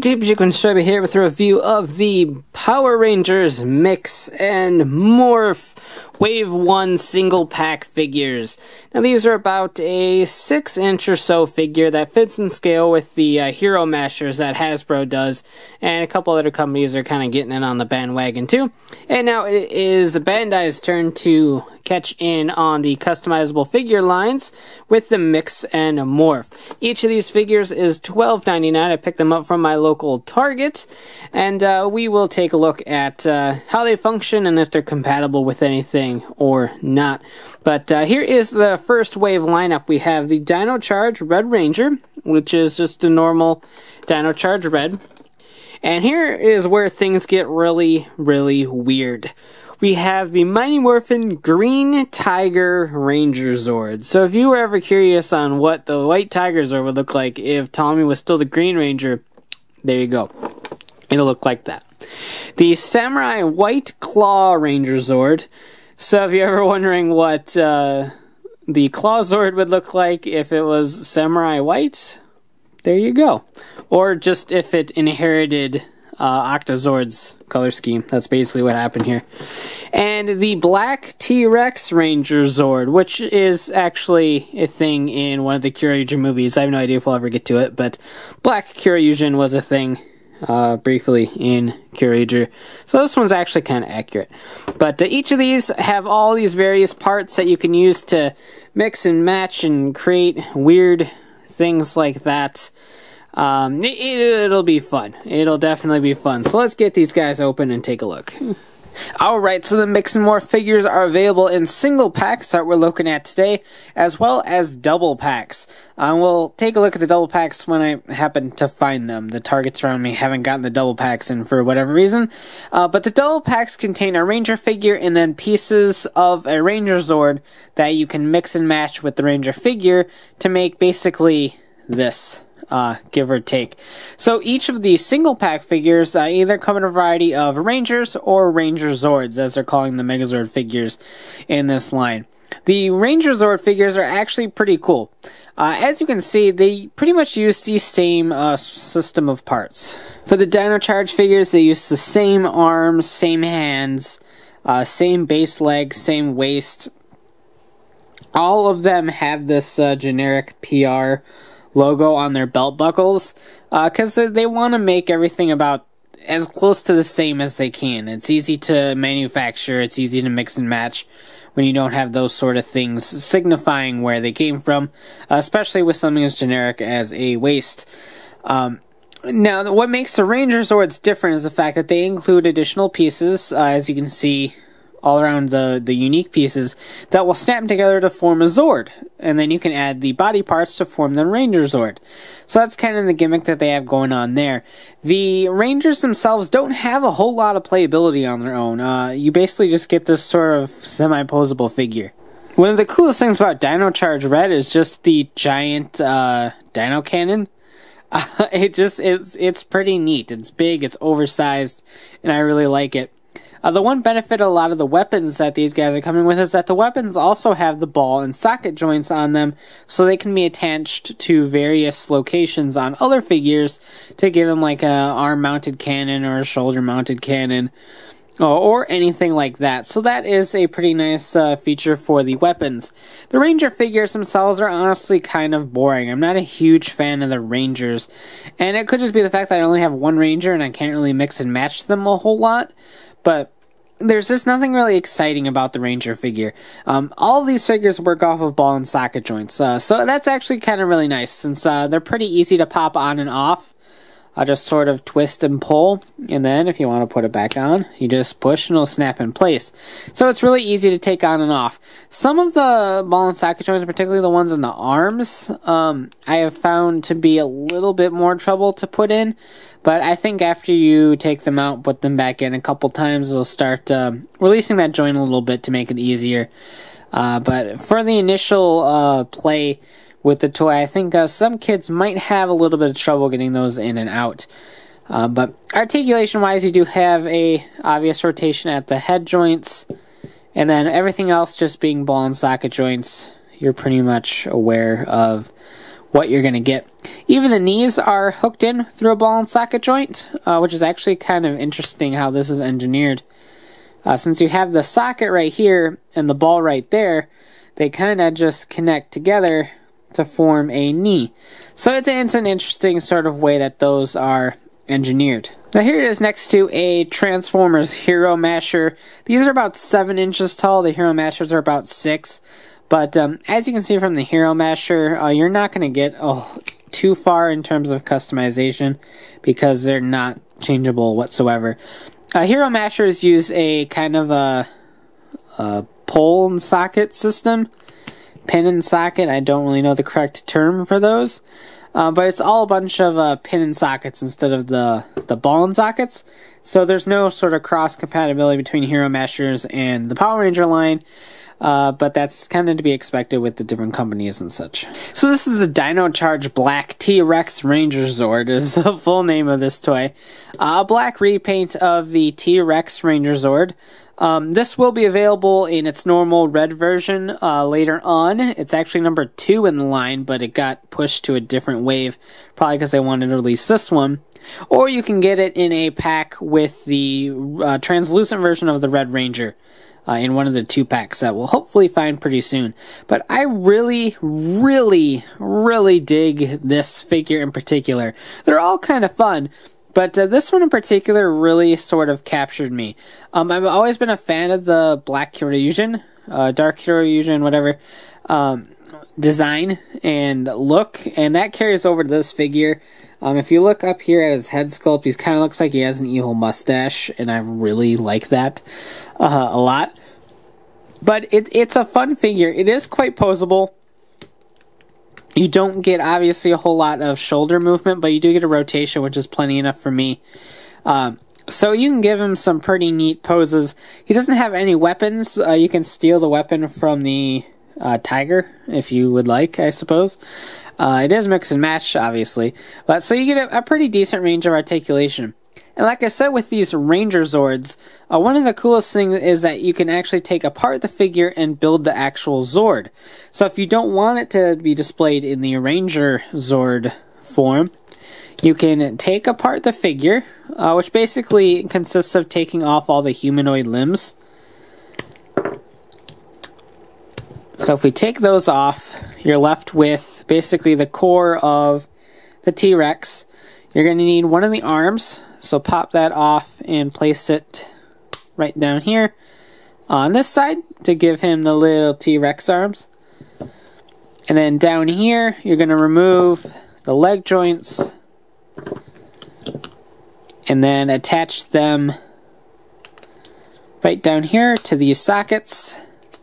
YouTube, Mixx here with a review of the Power Rangers Mixx N Morph Wave 1 single pack figures. Now these are about a 6-inch or so figure that fits in scale with the Hero Mashers that Hasbro does, and a couple other companies are kind of getting in on the bandwagon too. And now it is Bandai's turn to catch in on the customizable figure lines with the Mixx N Morph. Each of these figures is $12.99. I picked them up from my local Target, and we will take a look at how they function and if they're compatible with anything or not. But here is the first wave lineup. We have the Dino Charge Red Ranger, which is just a normal Dino Charge Red. And here is where things get really, really weird. We have the Mighty Morphin Green Tiger Rangerzord. So if you were ever curious on what the White Tiger Zord would look like if Tommy was still the Green Ranger, there you go. It'll look like that. The Samurai White Claw Rangerzord. So if you're ever wondering what the Claw Zord would look like if it was Samurai White, there you go. Or just if it inherited Octozord's color scheme. That's basically what happened here. And the Black T-Rex Rangerzord, which is actually a thing in one of the Kyoryugen movies. I have no idea if we'll ever get to it, but Black Kyoryugen was a thing briefly in Kyoryuger. So this one's actually kind of accurate. But each of these have all these various parts that you can use to mix and match and create weird things like that. It'll be fun. It'll definitely be fun. So let's get these guys open and take a look. Alright, so the Mixx N Morph figures are available in single packs that we're looking at today, as well as double packs. We'll take a look at the double packs when I happen to find them. The Targets around me haven't gotten the double packs in for whatever reason. But the double packs contain a Ranger figure and then pieces of a Rangerzord that you can mix and match with the Ranger figure to make basically this. Give or take. So each of these single pack figures either come in a variety of Rangers or Rangerzords, as they're calling the Megazord figures in this line. The Rangerzord figures are actually pretty cool. As you can see, they pretty much use the same system of parts. For the Dino Charge figures, they use the same arms, same hands, same base leg, same waist. All of them have this generic PR logo on their belt buckles, because they want to make everything about as close to the same as they can. It's easy to manufacture, it's easy to mix and match when you don't have those sort of things signifying where they came from, especially with something as generic as a waist. Now, what makes the Rangerzords different is the fact that they include additional pieces, as you can see all around the unique pieces, that will snap together to form a Zord. And then you can add the body parts to form the Rangerzord. So that's kind of the gimmick that they have going on there. The Rangers themselves don't have a whole lot of playability on their own. You basically just get this sort of semi-posable figure. One of the coolest things about Dino Charge Red is just the giant dino cannon. It's pretty neat. It's big, it's oversized, and I really like it. The one benefit of a lot of the weapons that these guys are coming with is that the weapons also have the ball and socket joints on them, so they can be attached to various locations on other figures to give them like an arm-mounted cannon or a shoulder-mounted cannon, or anything like that. So that is a pretty nice feature for the weapons. The Ranger figures themselves are honestly kind of boring. I'm not a huge fan of the Rangers, and it could just be the fact that I only have one Ranger and I can't really mix and match them a whole lot, but there's just nothing really exciting about the Ranger figure. All of these figures work off of ball and socket joints, so that's actually kind of really nice, since they're pretty easy to pop on and off. I'll just sort of twist and pull, and then if you want to put it back on, you just push and it'll snap in place. So it's really easy to take on and off. Some of the ball and socket joints, particularly the ones in the arms, I have found to be a little bit more trouble to put in, but I think after you take them out, put them back in a couple times, it'll start releasing that joint a little bit to make it easier. But for the initial play with the toy, I think some kids might have a little bit of trouble getting those in and out. But articulation-wise, you do have a obvious rotation at the head joints, and then everything else just being ball and socket joints. You're pretty much aware of what you're going to get. Even the knees are hooked in through a ball and socket joint, which is actually kind of interesting how this is engineered. Since you have the socket right here and the ball right there, they kind of just connect together to form a knee. So it's an interesting sort of way that those are engineered. Now here it is next to a Transformers Hero Masher. These are about 7 inches tall. The Hero Mashers are about 6. But as you can see from the Hero Masher, you're not going to get too far in terms of customization because they're not changeable whatsoever. Hero Mashers use a kind of a pole and socket system. Pin and socket, I don't really know the correct term for those. But it's all a bunch of pin and sockets instead of the ball and sockets. So there's no sort of cross compatibility between Hero Mashers and the Power Ranger line. But that's kind of to be expected with the different companies and such. So this is a Dino Charge Black T-Rex Rangerzord is the full name of this toy. A black repaint of the T-Rex Rangerzord. This will be available in its normal red version later on. It's actually number 2 in the line, but it got pushed to a different wave, probably because they wanted to release this one. Or you can get it in a pack with the translucent version of the Red Ranger. In one of the 2 packs that we'll hopefully find pretty soon. But I really dig this figure in particular. They're all kind of fun, but this one in particular really sort of captured me. I've always been a fan of the Black Kyoryugen, Dark Kyoryugen, whatever, design and look, and that carries over to this figure. If you look up here at his head sculpt, he kind of looks like he has an evil mustache, and I really like that a lot. But it's a fun figure. It is quite poseable. You don't get, obviously, a whole lot of shoulder movement, but you do get a rotation, which is plenty enough for me. So you can give him some pretty neat poses. He doesn't have any weapons. You can steal the weapon from the tiger, if you would like, I suppose. It is mix and match, obviously. But so you get a pretty decent range of articulation. And like I said with these Rangerzords, one of the coolest things is that you can actually take apart the figure and build the actual Zord. So if you don't want it to be displayed in the Rangerzord form, you can take apart the figure, which basically consists of taking off all the humanoid limbs. So if we take those off, you're left with basically the core of the T-Rex. You're going to need one of the arms, so pop that off and place it right down here on this side to give him the little T-Rex arms. And then down here, you're going to remove the leg joints and then attach them right down here to these sockets.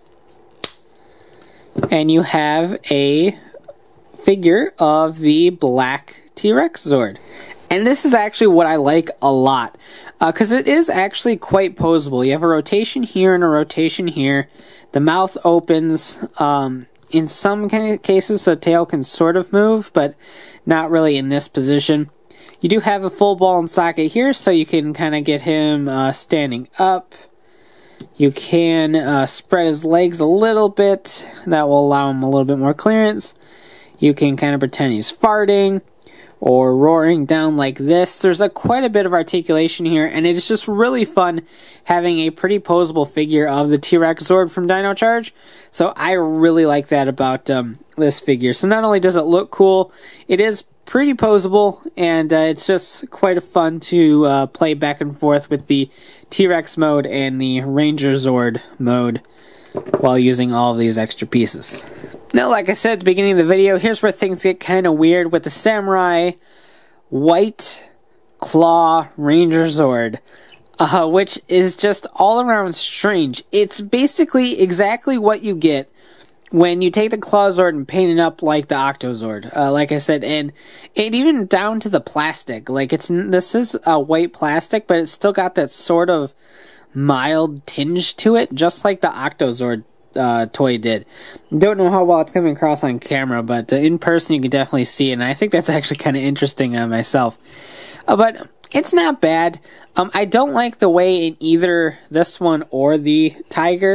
And you have a figure of the black T-Rex Zord. And this is actually what I like a lot, because it is actually quite poseable. You have a rotation here and a rotation here. The mouth opens. In some cases, the tail can sort of move, but not really in this position. You do have a full ball and socket here, so you can kind of get him standing up. You can spread his legs a little bit. That will allow him a little bit more clearance. You can kind of pretend he's farting or roaring down like this. There's quite a bit of articulation here, and it is just really fun having a pretty poseable figure of the T-Rex Zord from Dino Charge. So I really like that about this figure. So not only does it look cool, it is pretty poseable, and it's just quite fun to play back and forth with the T-Rex mode and the Rangerzord mode while using all of these extra pieces. Now, like I said at the beginning of the video, here's where things get kind of weird with the Samurai White Claw Rangerzord, which is just all around strange. It's basically exactly what you get when you take the Claw Zord and paint it up like the Octozord, like I said, and even down to the plastic. Like this is a white plastic, but it's still got that sort of mild tinge to it, just like the Octozord toy did. Don't know how well it's coming across on camera, but in person you can definitely see it, and I think that's actually kind of interesting myself. But it's not bad. I don't like the way in either this one or the Tiger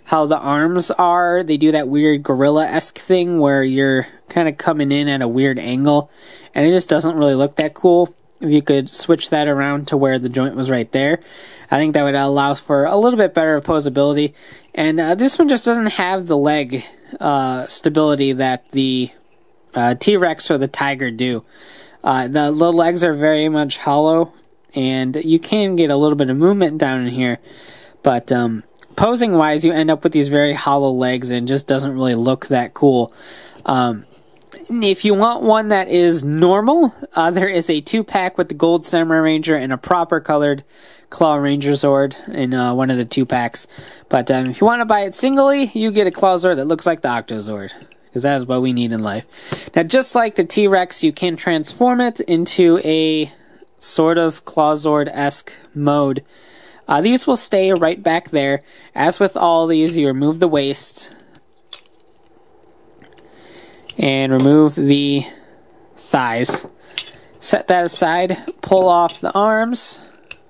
how the arms are. They do that weird gorilla-esque thing where you're kind of coming in at a weird angle, and it just doesn't really look that cool. If you could switch that around to where the joint was right there, I think that would allow for a little bit better opposability. And this one just doesn't have the leg stability that the T-Rex or the Tiger do. The legs are very much hollow, and you can get a little bit of movement down in here, but posing wise you end up with these very hollow legs and it just doesn't really look that cool. If you want one that is normal, there is a 2-pack with the gold Samurai Ranger and a proper colored Claw Rangerzord in one of the 2-packs. But if you want to buy it singly, you get a Clawzord that looks like the Octozord, because that is what we need in life. Now, just like the T-Rex, you can transform it into a sort of Clawzord-esque mode. These will stay right back there. As with all these, you remove the waist and remove the thighs. Set that aside, pull off the arms,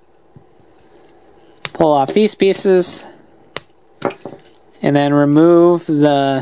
pull off these pieces, and then remove the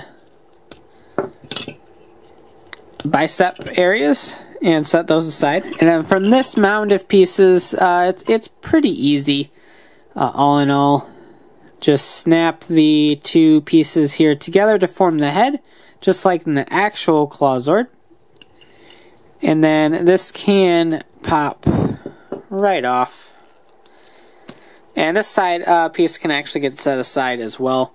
bicep areas and set those aside. And then from this mound of pieces, it's pretty easy. All in all, just snap the 2 pieces here together to form the head, just like in the actual Clawzord. And then this can pop right off. And this side piece can actually get set aside as well.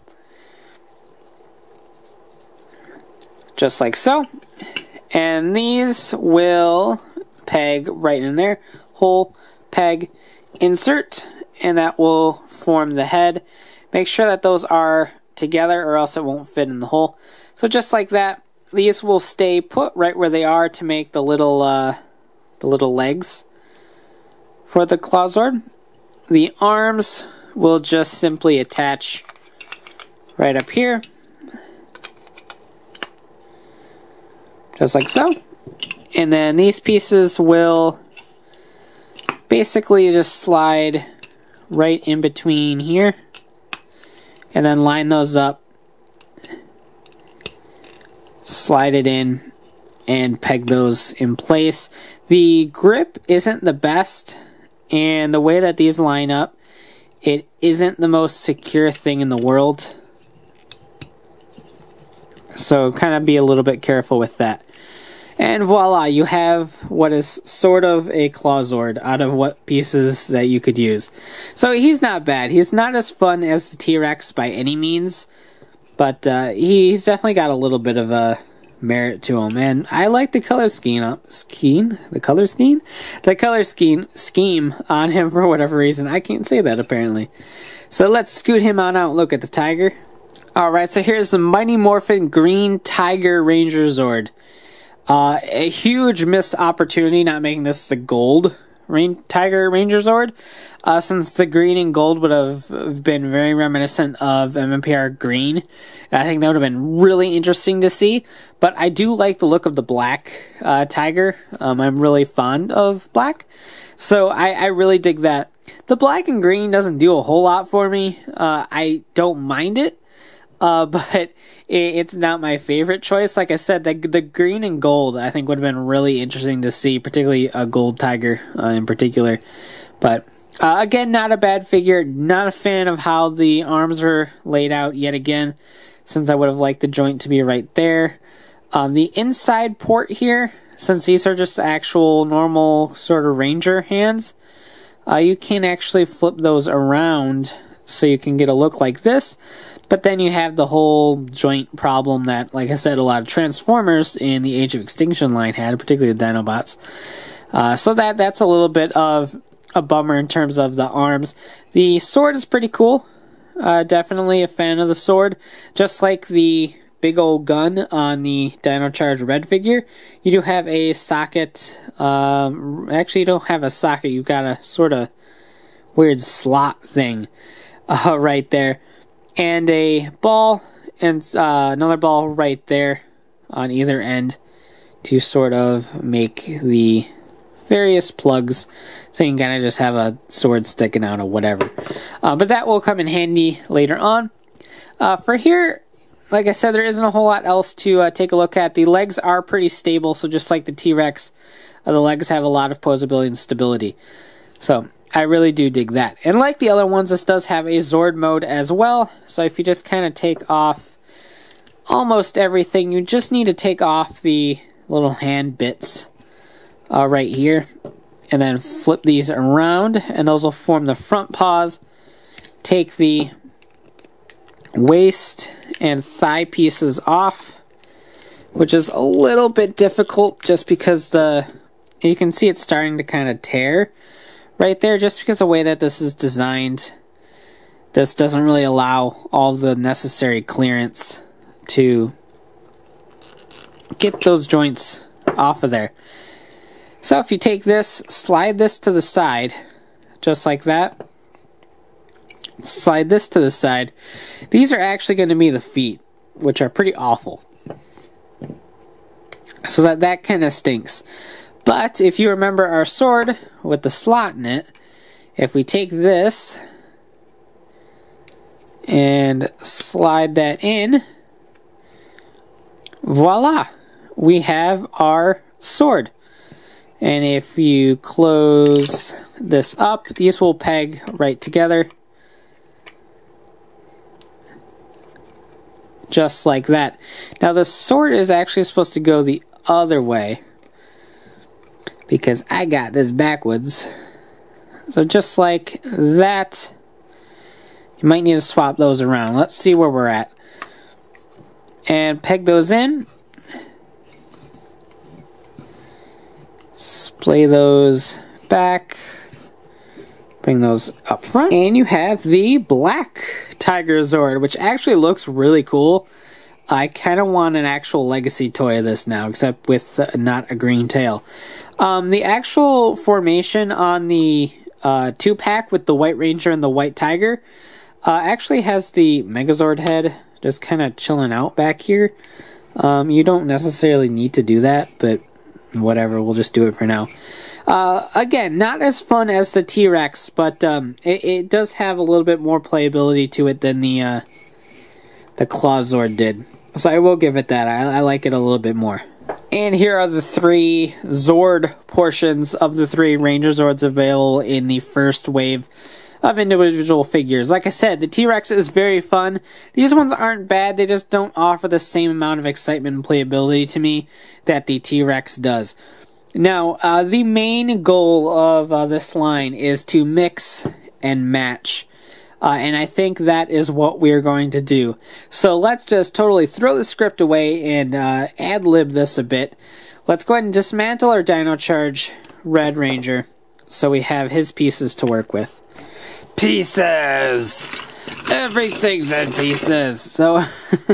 Just like so. And these will peg right in there. Hole, peg, insert. And that will form the head. Make sure that those are together or else it won't fit in the hole. So just like that, these will stay put right where they are to make the little legs for the Clawzord. The arms will just simply attach right up here. Just like so. And then these pieces will basically just slide right in between here, and then line those up, slide it in, and peg those in place. The grip isn't the best, and the way that these line up, it isn't the most secure thing in the world, so kind of be a little bit careful with that. And voila, you have what is sort of a Clawzord out of what pieces that you could use. So he's not bad. He's not as fun as the T-Rex by any means, but he's definitely got a little bit of a merit to him. And I like the color scheme on him for whatever reason. I can't say that apparently. So let's scoot him on out. Look at the tiger. Alright, so here's the Mighty Morphin Green Tiger Rangerzord. A huge missed opportunity not making this the gold Tiger Rangerzord, since the green and gold would have been very reminiscent of MMPR green. I think that would have been really interesting to see, but I do like the look of the black tiger. I'm really fond of black, so I really dig that. The black and green doesn't do a whole lot for me. I don't mind it. But it's not my favorite choice. Like I said, the green and gold I think would have been really interesting to see, particularly a gold tiger in particular. But again, not a bad figure. Not a fan of how the arms are laid out yet again, since I would have liked the joint to be right there. The inside port here, since these are just actual normal sort of Ranger hands, you can actually flip those around so you can get a look like this. But then you have the whole joint problem that, like I said, a lot of Transformers in the Age of Extinction line had, particularly the Dinobots. So that's a little bit of a bummer in terms of the arms. The sword is pretty cool. Definitely a fan of the sword. Just like the big old gun on the Dino Charge Red figure, you do have a socket. Actually, you don't have a socket. You've got a sort of weird slot thing right there. And a ball and another ball right there on either end to sort of make the various plugs, so you can kind of just have a sword sticking out or whatever. But that will come in handy later on. For here, like I said, there isn't a whole lot else to take a look at. The legs are pretty stable, so just like the T-Rex, the legs have a lot of posability and stability. So I really do dig that. And like the other ones, this does have a Zord mode as well. So if you just kind of take off almost everything, you just need to take off the little hand bits right here. And then flip these around, and those will form the front paws. Take the waist and thigh pieces off, which is a little bit difficult just because you can see it's starting to kind of tear right there, just because the way that this is designed, this doesn't really allow all the necessary clearance to get those joints off of there. So if you take this, slide this to the side, just like that, slide this to the side, these are actually going to be the feet, which are pretty awful. So that kind of stinks. But if you remember our sword with the slot in it, if we take this and slide that in, voila, we have our sword. And if you close this up, these will peg right together. Just like that. Now the sword is actually supposed to go the other way, because I got this backwards. So just like that, you might need to swap those around. Let's see where we're at. And peg those in. Splay those back. Bring those up front. And you have the black Rangerzord, which actually looks really cool. I kind of want an actual legacy toy of this now, except with not a green tail. The actual formation on the 2-pack with the White Ranger and the White Tiger actually has the Megazord head just kind of chilling out back here. You don't necessarily need to do that, but whatever, we'll just do it for now. Again, not as fun as the T-Rex, but it does have a little bit more playability to it than the Claw Zord did. So I will give it that. I like it a little bit more. And here are the 3 Zord portions of the 3 Rangerzords available in the first wave of individual figures. Like I said, the T-Rex is very fun. These ones aren't bad, they just don't offer the same amount of excitement and playability to me that the T-Rex does. Now, the main goal of this line is to mix and match. And I think that is what we're going to do. So let's just totally throw the script away and ad-lib this a bit. Let's go ahead and dismantle our Dino Charge Red Ranger so we have his pieces to work with. Pieces! Everything's in pieces. So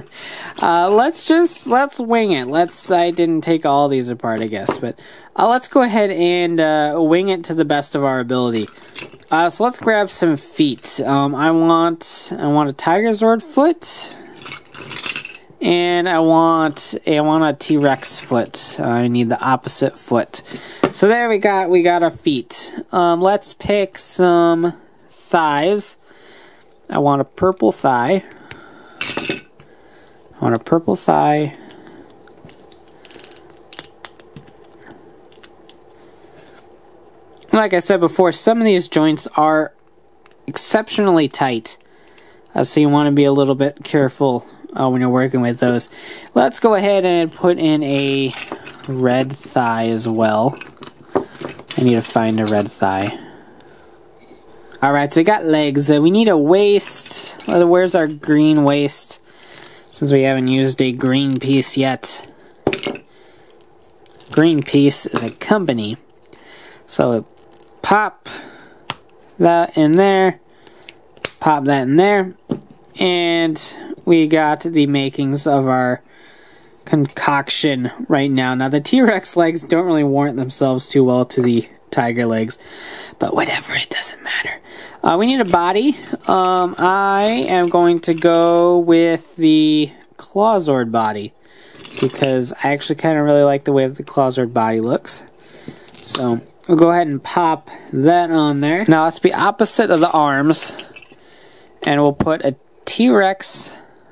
let's wing it. I didn't take all these apart, I guess, but let's go ahead and wing it to the best of our ability. So let's grab some feet. I want a Rangerzord foot, and I want a T-Rex foot. I need the opposite foot. So there we got our feet. Let's pick some thighs. I want a purple thigh. Like I said before, some of these joints are exceptionally tight. So you want to be a little bit careful when you're working with those. Let's go ahead and put in a red thigh as well. I need to find a red thigh. Alright, so we got legs. We need a waist. Where's our green waist? Since we haven't used a green piece yet. Green piece is a company. So pop that in there. Pop that in there. And we got the makings of our concoction right now. Now the T-Rex legs don't really warrant themselves too well to the tiger legs. But whatever, it doesn't matter. We need a body. I am going to go with the Claw Zord body, because I actually kind of really like the way that the Claw Zord body looks. So we'll go ahead and pop that on there. Now let's be opposite of the arms, and we'll put a T-Rex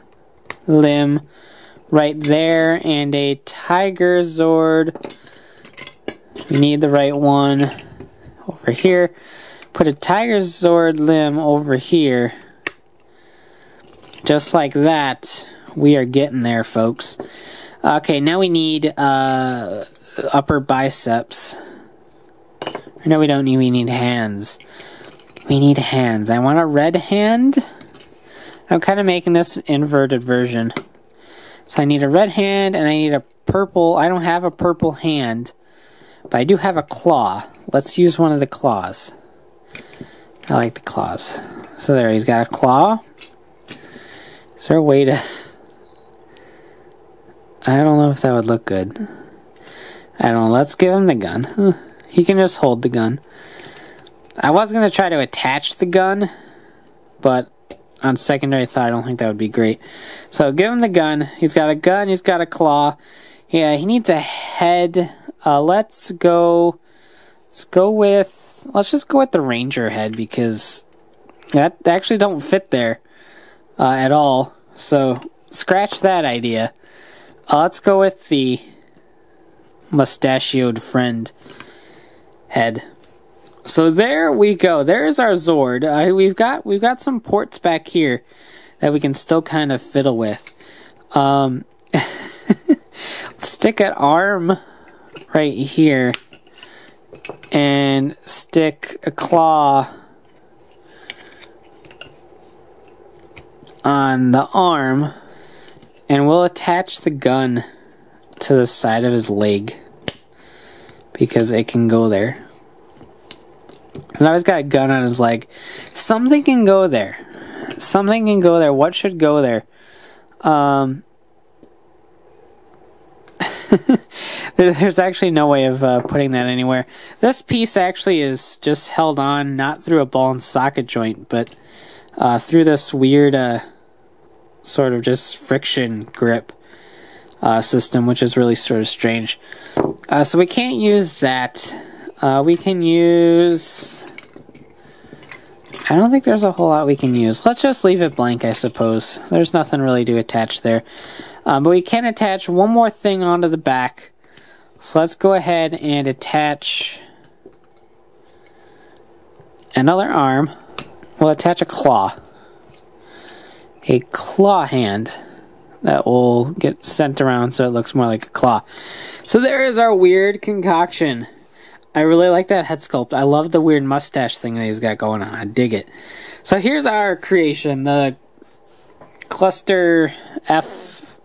limb right there, and a Tiger Zord. We need the right one over here. Put a Tiger Zord limb over here. Just like that. We are getting there, folks. Okay, now we need upper biceps. No, we don't need, we need hands. We need hands. I want a red hand. I'm kind of making this inverted version. So I need a red hand and I need a purple. I don't have a purple hand, but I do have a claw. Let's use one of the claws. I like the claws. So there, he's got a claw. Is there a way to... I don't know if that would look good. I don't know. Let's give him the gun. He can just hold the gun. I was going to try to attach the gun, but on secondary thought, I don't think that would be great. So give him the gun. He's got a gun. He's got a claw. Yeah, he needs a head. Let's just go with the Ranger head, because that they actually don't fit there at all. So scratch that idea. Let's go with the mustachioed friend head. So there we go. There's our Zord. We've got some ports back here that we can still kind of fiddle with. Stick an arm right here and stick a claw on the arm, and we'll attach the gun to the side of his leg because it can go there. So now he's got a gun on his leg. Something can go there. Something can go there. What should go there? There's actually no way of putting that anywhere. This piece actually is just held on, not through a ball and socket joint, but through this weird sort of just friction grip system, which is really sort of strange. So we can't use that. We can use... I don't think there's a whole lot we can use. Let's just leave it blank, I suppose. There's nothing really to attach there. But we can attach one more thing onto the back. So let's go ahead and attach another arm. We'll attach a claw. A claw hand that will get sent around so it looks more like a claw. So there is our weird concoction. I really like that head sculpt. I love the weird mustache thing that he's got going on. I dig it. So here's our creation, the Cluster F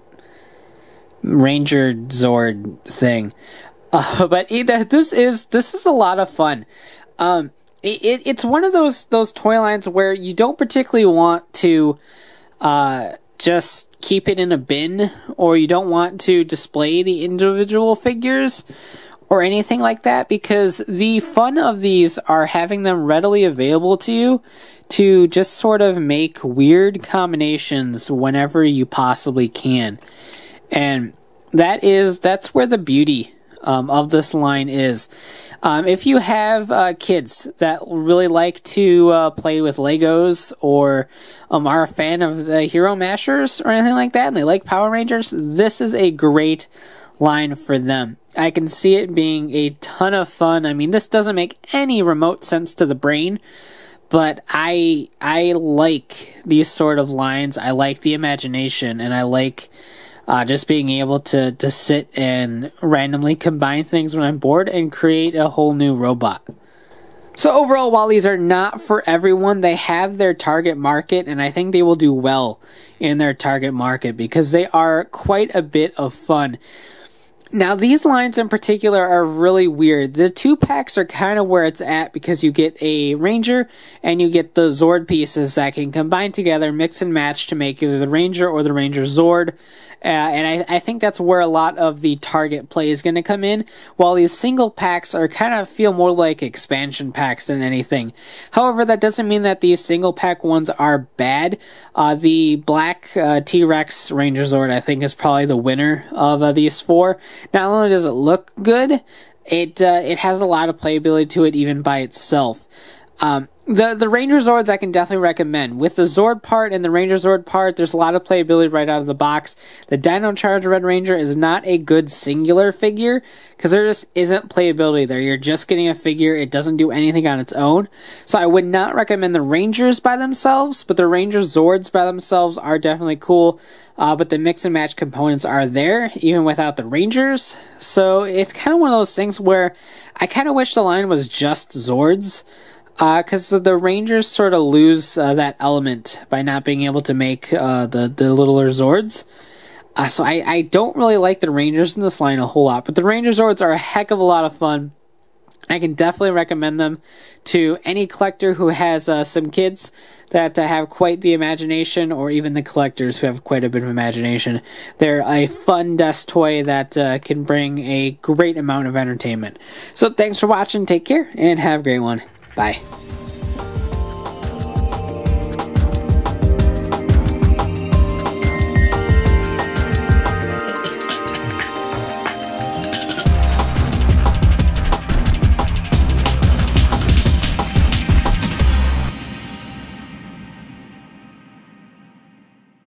Rangerzord thing. But this is a lot of fun. It's one of those toy lines where you don't particularly want to just keep it in a bin, or you don't want to display the individual figures or anything like that, because the fun of these are having them readily available to you to just sort of make weird combinations whenever you possibly can. And that's where the beauty of this line is. If you have kids that really like to play with Legos, or are a fan of the Hero Mashers or anything like that, and they like Power Rangers, this is a great line for them. I can see it being a ton of fun. I mean, this doesn't make any remote sense to the brain, but I like these sort of lines. I like the imagination, and I like just being able to sit and randomly combine things when I'm bored and create a whole new robot. So overall, while these are not for everyone, they have their target market, and I think they will do well in their target market because they are quite a bit of fun. Now, these lines in particular are really weird. The 2-packs are kind of where it's at, because you get a Ranger and you get the Zord pieces that can combine together, mix and match to make either the Ranger or the Rangerzord. And I think that's where a lot of the target play is going to come in, while these single packs are kind of feel more like expansion packs than anything. However, that doesn't mean that these single pack ones are bad. The black T-Rex Rangerzord, I think, is probably the winner of these four. Not only does it look good, it has a lot of playability to it even by itself. The Rangerzords I can definitely recommend. With the Zord part and the Rangerzord part, there's a lot of playability right out of the box. The Dino Charge Red Ranger is not a good singular figure, because there just isn't playability there. You're just getting a figure, it doesn't do anything on its own. So I would not recommend the Rangers by themselves, but the Rangerzords by themselves are definitely cool. But the mix and match components are there, even without the Rangers. So it's kind of one of those things where I kind of wish the line was just Zords. Because the Rangers sort of lose that element by not being able to make the littler Zords. So I don't really like the Rangers in this line a whole lot. But the Rangerzords are a heck of a lot of fun. I can definitely recommend them to any collector who has some kids that have quite the imagination, or even the collectors who have quite a bit of imagination. They're a fun desk toy that can bring a great amount of entertainment. So thanks for watching, take care, and have a great one. Bye.